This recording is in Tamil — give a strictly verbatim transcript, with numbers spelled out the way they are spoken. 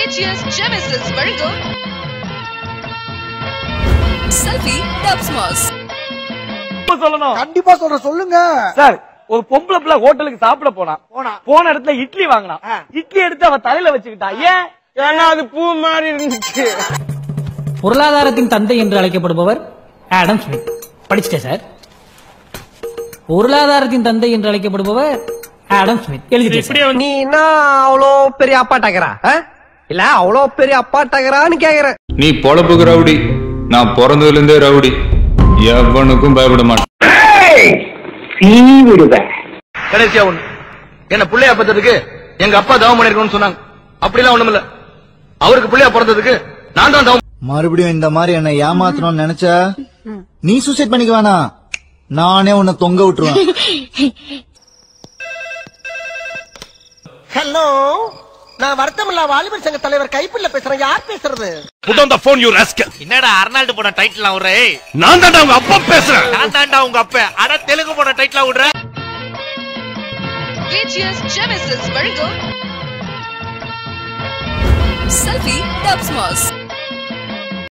A G S Genesis வழங்கும் செல்ஃபி டப்ஸ்மாஸ். சொல்லணும். கண்டிப்பா சொல்ற சொல்லுங்க சார். ஒரு பொம்பளை பிள்ளை ஹோட்டலுக்கு சாப்பிட போனா போன இடத்துல இட்லி வாங்கினா இட்லி எடுத்து அவ தலையில வச்சுக்கிட்டா. ஏன்? ஏன்னா அது பூ மாதிரி இருந்துச்சு. பொருளாதாரத்தின் தந்தை என்று அழைக்கப்படுபவர் ஆடம் ஸ்மித். படிச்சுட்டேன் சார். பொருளாதாரத்தின் தந்தை என்று அழைக்கப்படுபவர் ஆடம் ஸ்மித். எழுதிட்டேன். நீ என்ன அவ்வளோ பெரிய அப்பாட்டாக்கிறா இல்ல அவ்வளோ பெரிய அப்பாட்டாக்கிறான்னு கேக்குற. நீ பொழப்புக்கு ரவுடி, நான் பிறந்ததுல இருந்தே ரவுடி, எவனுக்கும் பயப்பட மாட்டேன். கடைசியா ஒண்ணு, என்ன பிள்ளையா பத்ததுக்கு எங்க அப்பா தவம் பண்ணிருக்கணும்னு சொன்னாங்க. அப்படிலாம் ஒண்ணும் இல்ல, அவருக்கு பிள்ளையா பிறந்ததுக்கு நான் தான் தவம். மறுபடியும் இந்த மாதிரி என்ன ஏமாத்தணும்னு நினைச்சா நீ சூசைட் பண்ணிக்க வேணாம், நானே உன்னை தொங்க விட்டுருவேன். ஹலோ, நான் வருத்தமில்லா வாலிபர் சங்க தலைவர் கைப்பிள்ள பேசுறேன். யார் பேசுறது? Put on the phone, you rascal. என்னடா அர்னால்டு போன டைட்டில் விடுறே? நான் தான்டா உங்க அப்பா பேசுறேன். நான் தான்டா உங்க அப்பா. அட தெலுங்கு போன டைட்டில் விடுற. A G S Genesis வழங்கும் செல்ஃபி டப்ஸ்மாஸ்.